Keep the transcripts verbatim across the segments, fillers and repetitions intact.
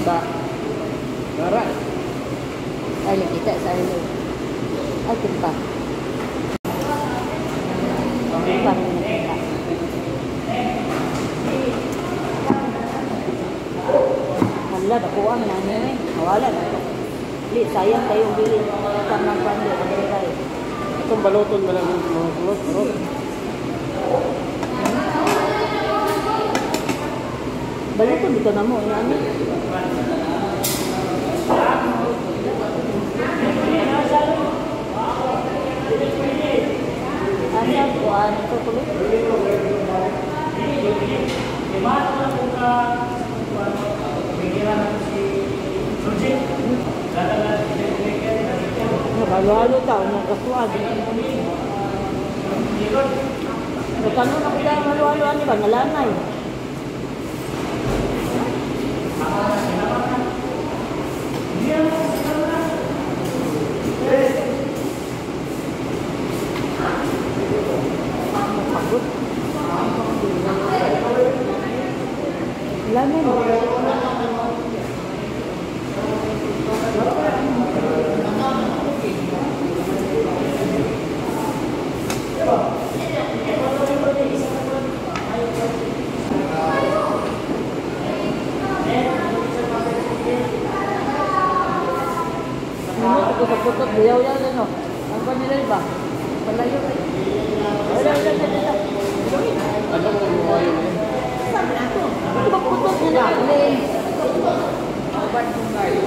Sa Nara. Ay, kita sa ilo. Ay, timpa. Timpa rin na timpa. Hala, nakuha mo na niya eh. Nawala na. Li, sayang kayong bili. Isang ng pandi. Itong baluton ba lang yung mga kulot? Baluton dito na mo. Yan eh. Asa ko ano to kulit? Halo-halo tao ng kasuan. Nagkano na kita yung halo-haloan niya ba? Nalanay. Pagod. Lamin. Putot diyaw-yaw din no. Ang kanila ba? Palayo. Wala wala wala. Ano mo mo yun eh? Sabi ako. Ano ba putot niya na play? Bad mo kayo.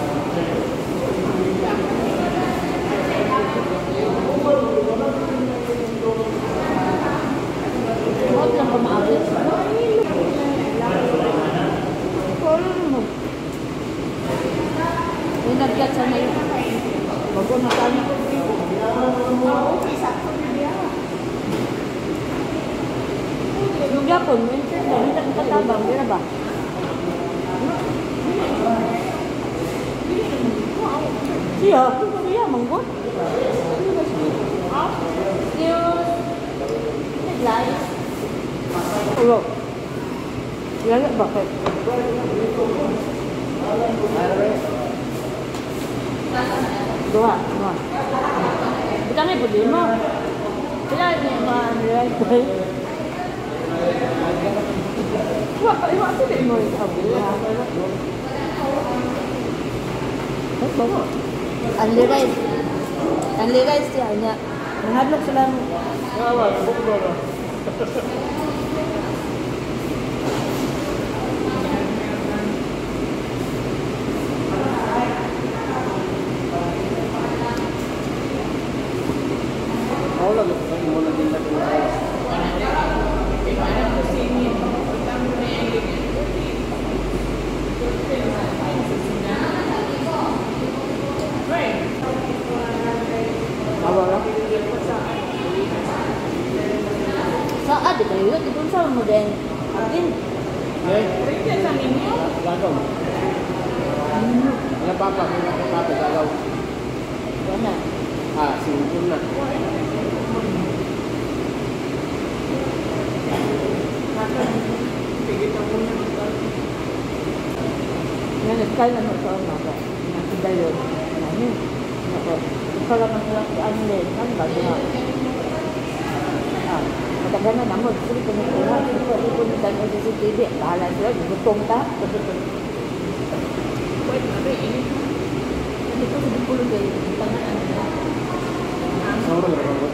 Huwag lang kumabit. Yung nag-get sa na yun. Bago na kami. Yung Japon, minsan na, hindi na katabang, hindi na ba? Siya, siya, manggot. Yung headlight. Ulo. Lala, bakit? Dua, dua. Bukan ibu dia mau. Bila ni mana dia? Wah, ibu tu dia mau tahu. Anli guys, anli guys dia hanya menghadap selang. Awak, bukan. Saat itu juga itu sama model Atin. Eh, kerja sang ini. Lagaw. Ano pa pa kung nakapata lagaw? Mana? Ah, simple na. Yan, kaya na sa ano ba? Nakita yun. Ano? Ako. Ikaw lang ang lang ano din. Ano ba? Ah. Matagal na naman, kasi kung ito, ito, ito, ito, sa C C T V, bahala sila, gutong ta. Wait, nabi, ini. Ito, hindi po lang kayo, tangaan na. Sobrang lang.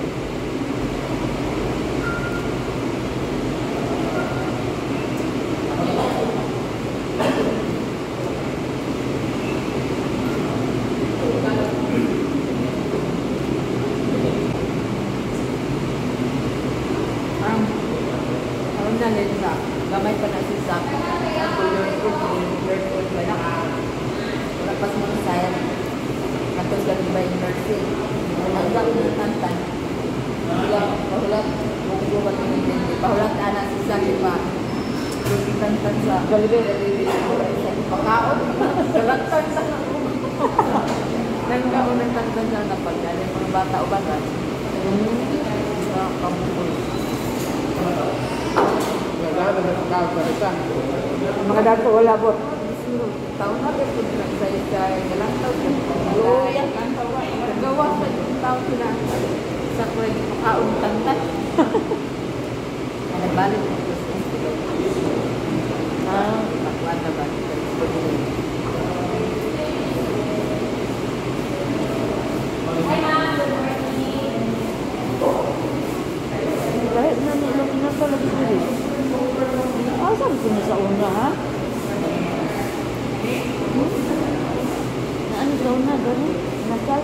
Gamay pa na si Zach. Ako learn ko, learn ko ba na? Wala pas mo sayang. Katos lang ba yung nursing? Hanggang yung tantan. Pahulat, pahulat. Kung buwan yung hindi. Pahulat ka na si Zach, diba? Yung tantan sa Galibay, Galibay. Pakaon. Galantan sa ako. Nanggaon ng tantan sa napag. Yung mga bata o bata. Sa kampul. Nagdaan na sa kawal sa isa. Mga dato wala po. taon na kasi sa isa ilang taon luya gawa sa taon sila sa kway makaon tangkat nabalik ko ah bakla na ba kahit na nila pinakalagi dito asan ko na sa una ha ano daw na gano'n? Nasal?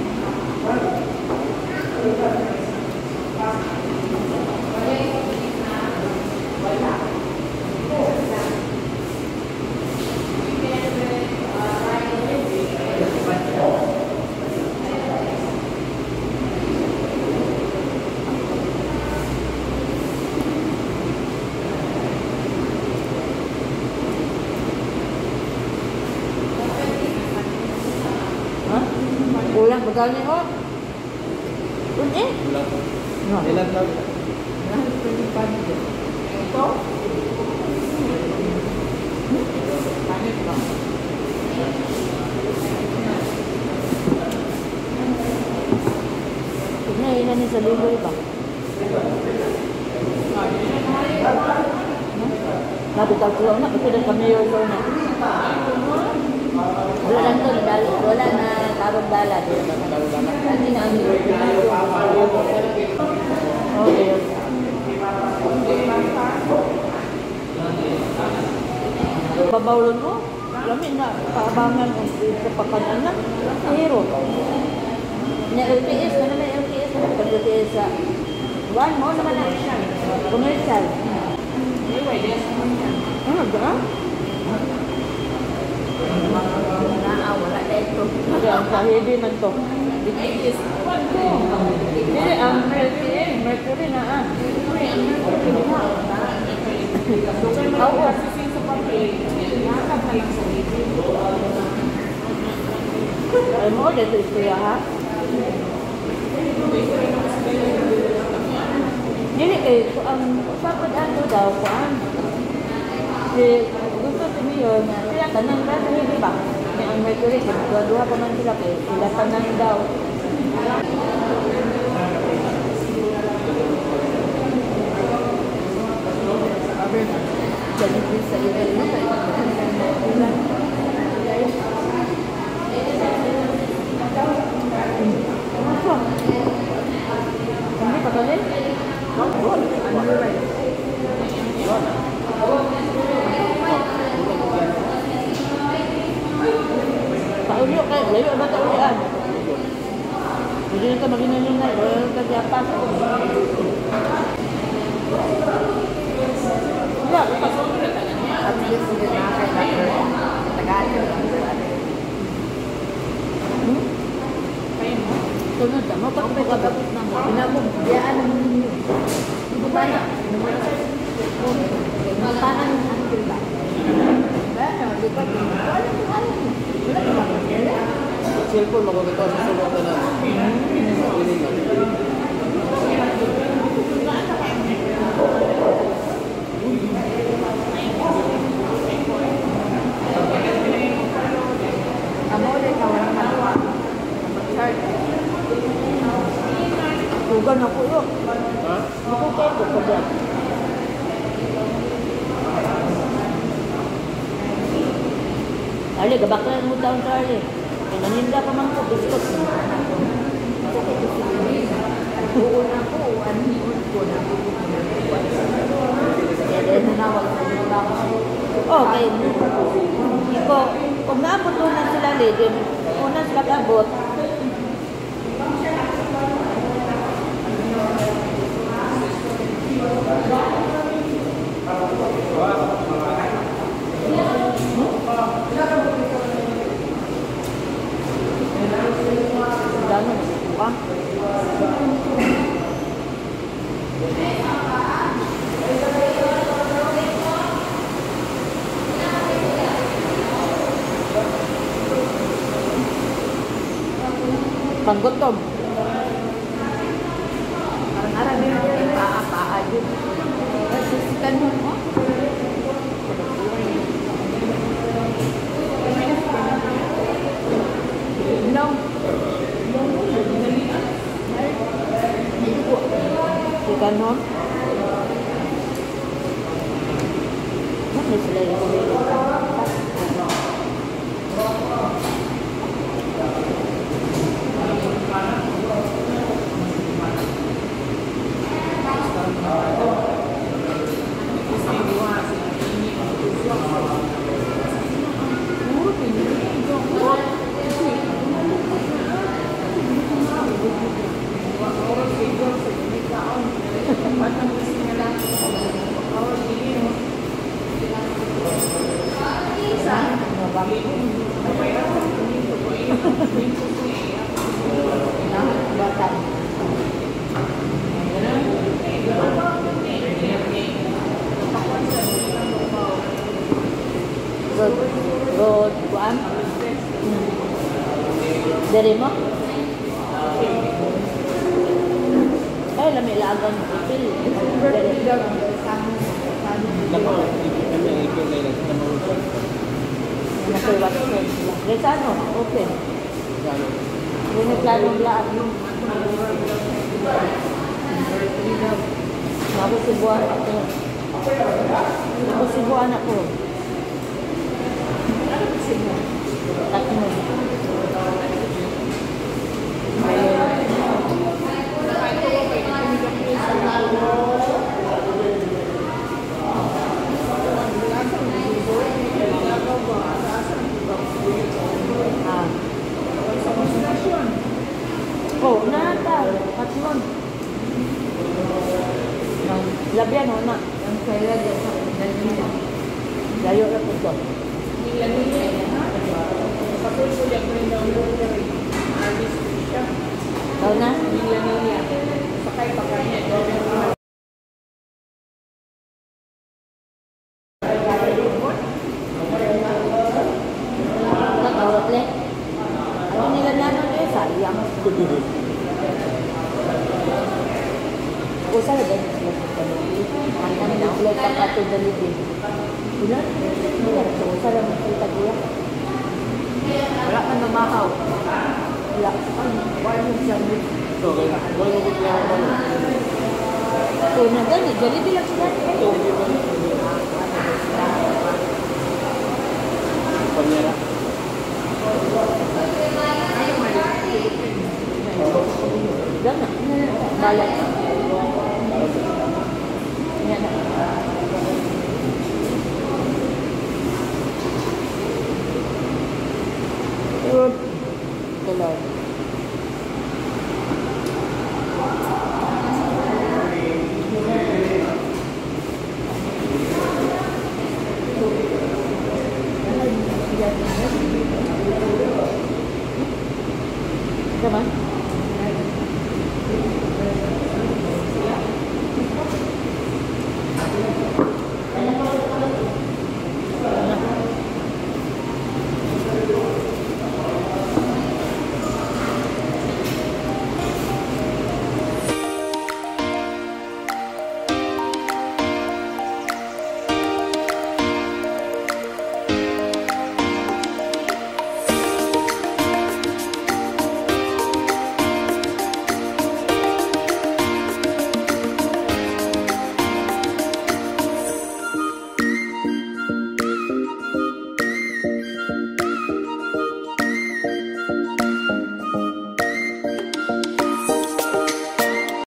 Ulang bagal ni oh. Un eh? Ulang. No. Ilan lang? Ito? Panit ba? Ina ina ni sa liloy ba? Nabitaw ko na kasi dah kami yo na. Wala lang to, wala na tarong dala. Hindi na ang okay. Babawlon mo? Lami na, paabangan ang sa pakanan na. Hero. Na L P S, ano na L P S? L P S sa one mo naman na commercial. Ano ba? Wala na ito. Hindi, ang kahidi man to. Bitigis. Hindi, ang mercury. Mercury na ah. Mercury, ang mercury na. Ako kasi sa papel. Nakakap na lang sa libid. Ay mo, dito istorya ha? Hindi kayo, ang papad ano daw, kuan. Gusto si Mayor na sila tanang na hindi ba? May ang mercury, dua-dua pa man sila kayo, sila tanang daw. Jadi bisa juga ini kami pakai Taulyo kayo, layo ba taulian? Hindi na ito maginanong na, wala ka diapas. Wala, pasok na talaga. At least hindi na kayo na Tagalog. Hmm? Kayo mo? Sunod na, mapagpagpagpagpag na mo. Pinabog, biyaan naman ninyo. Ibu ba na? Magpanan yung ano ba? Ano, di ba? Wala mo, wala mo. Wala mo ba? Cellphone, makakita sa sulok na lang. Piling lang. Kamu udah kawan maluwa. Mag-start. Tugan ako yun. Ha? Ako kayo ko pa dyan. Ali, gabaklan mo taon sa Ali. Kaya naninda ka man ko, biskot. Oo na ko, anihon ko na. Kaya dahil nanawag sa mga ako. Okay. Iko, kung naabot mo na sila lidin, una sila kabot. Dano, buka. Panggutom. Parang din yung paa-paa yun. Kasi si Kanon mo. Ano sila yung batan. Road, road, kuan? Hmm. Dari mo? Eh, lami lagang ipil. Dari Nako, kami ang ikaw na ilang sa mga usap. Nakuiwas ko sila. Desa ano? Okay. Gano? Yung may planong laan. Ako si buwan ako. Ako si buwan ako. Tatlo. Ah. Oh, nata. Tatlon. Labian o na. Ang kaya dyan sa Danila. Layo na po ito. Nila nila ha? Kapag ko yung mga artist siya. Tao na? Nila nila. Sakay pa kanya. Nakawat le. Ano nila nanon eh? Sayang. Usa na ganyan sila sa kanila. Ang kami na ulit ang ato dalibin. Wala? Wala. So, usa lang makita kuya. Wala ka namahaw. Wala. Wala mo siyang So, kaya, wala mo bigla ako. So, na gani. Jollibee lang sila. Ito, hindi ba